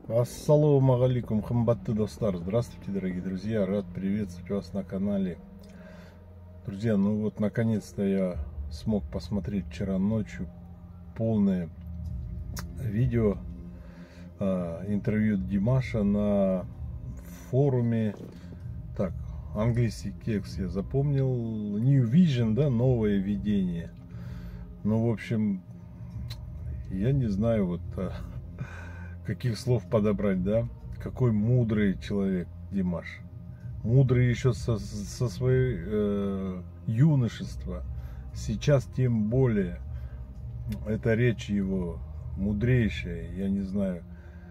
Ассалауму алейкум, хамбатты достар. Здравствуйте, дорогие друзья. Рад приветствовать вас на канале. Друзья, ну вот наконец-то я смог посмотреть вчера ночью полное видео, интервью Димаша на форуме. Так, английский текст я запомнил. New Vision, да, новое видение. Ну, в общем, я не знаю, вот каких слов подобрать, да? Какой мудрый человек Димаш. Мудрый еще со своего юношества. Сейчас тем более. Эта речь его мудрейшая, я не знаю.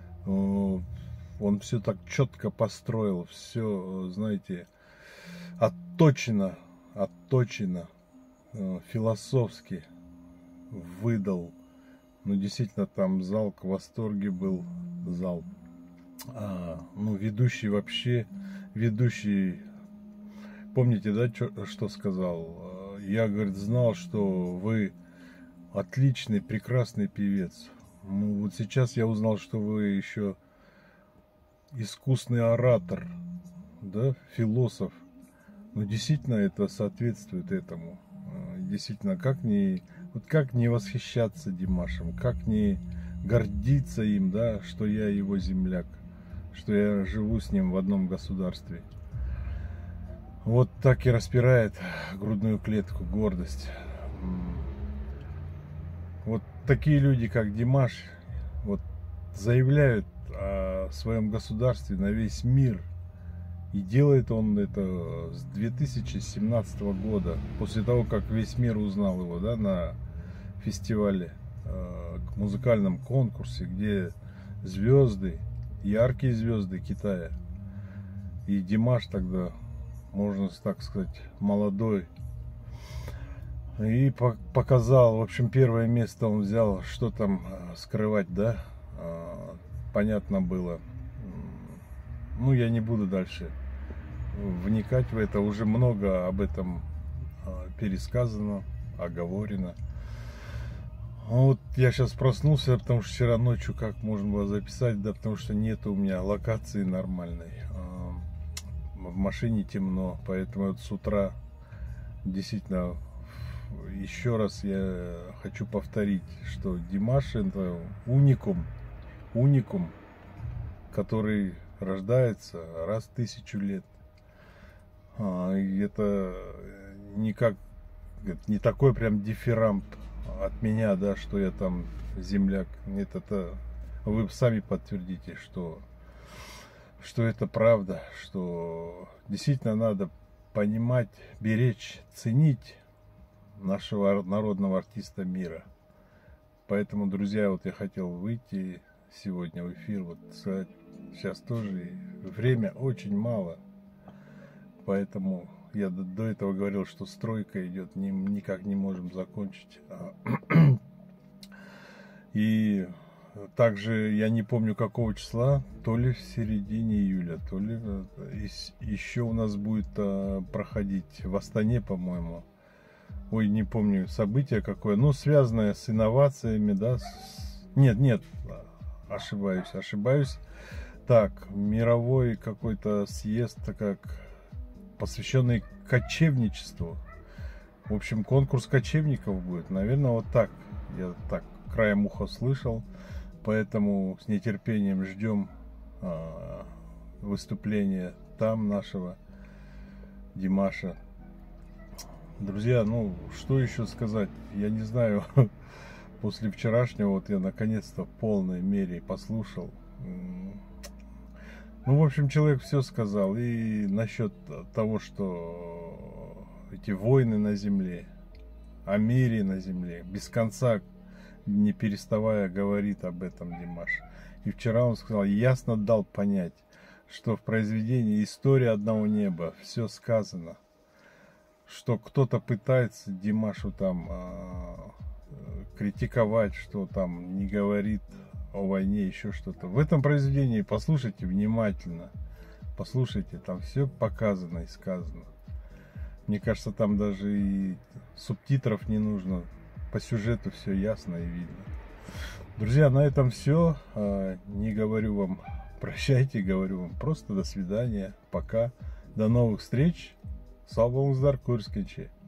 Он все так четко построил, все, знаете, отточено, философски выдал. Ну, действительно, там зал к восторге был, зал. Ну, ведущий вообще, помните, да, что сказал? Я, говорит, знал, что вы отличный, прекрасный певец. Ну, вот сейчас я узнал, что вы еще искусный оратор, да, философ. Ну, действительно, это соответствует этому. Действительно, как не восхищаться Димашем, как не гордиться им, да, что я его земляк, что я живу с ним в одном государстве. Вот так и распирает грудную клетку гордость. Вот такие люди, как Димаш, вот заявляют о своем государстве на весь мир. И делает он это с 2017 года, после того, как весь мир узнал его, да, на фестивале, музыкальном конкурсе, где звезды, яркие звезды Китая. И Димаш тогда, можно так сказать, молодой. И показал, в общем, первое место он взял, что там скрывать, да, понятно было. Ну, я не буду дальше вникать в это. Уже много об этом пересказано, оговорено. Вот я сейчас проснулся, потому что вчера ночью как можно было записать, да, потому что нет у меня локации нормальной. В машине темно, поэтому вот с утра действительно еще раз я хочу повторить, что Димаш это уникум, который рождается раз в 1000 лет. И это не такой прям дифирамб от меня, да, что я там земляк. Нет, это вы сами подтвердите, что это правда, что действительно надо понимать, беречь, ценить нашего народного артиста мира. Поэтому, друзья, вот я хотел выйти сегодня в эфир, вот сказать, сейчас тоже время очень мало, поэтому я до этого говорил, что стройка идет, никак не можем закончить. И также я не помню какого числа, то ли в середине июля, то ли еще у нас будет проходить в Астане, по-моему. Ой, не помню событие какое, ну, связанное с инновациями, да, нет, ошибаюсь. Так, мировой какой-то съезд, как посвященный кочевничеству. В общем, конкурс кочевников будет, наверное, вот так. Я так краем уха слышал, поэтому с нетерпением ждем выступления там нашего Димаша. Друзья, ну, что еще сказать? Я не знаю, после вчерашнего вот я наконец-то в полной мере послушал. Ну, в общем, человек все сказал. И насчет того, что эти войны на земле, о мире на земле, без конца, не переставая, говорит об этом Димаш. И вчера он сказал, ясно дал понять, что в произведении «История одного неба» все сказано. Что кто-то пытается Димашу там критиковать, что там не говорит о войне, еще что-то. В этом произведении послушайте внимательно. Послушайте, там все показано и сказано. Мне кажется, там даже и субтитров не нужно. По сюжету все ясно и видно. Друзья, на этом все. Не говорю вам прощайте, говорю вам просто до свидания, пока, до новых встреч. Sağ olunuzlar, көріскенше.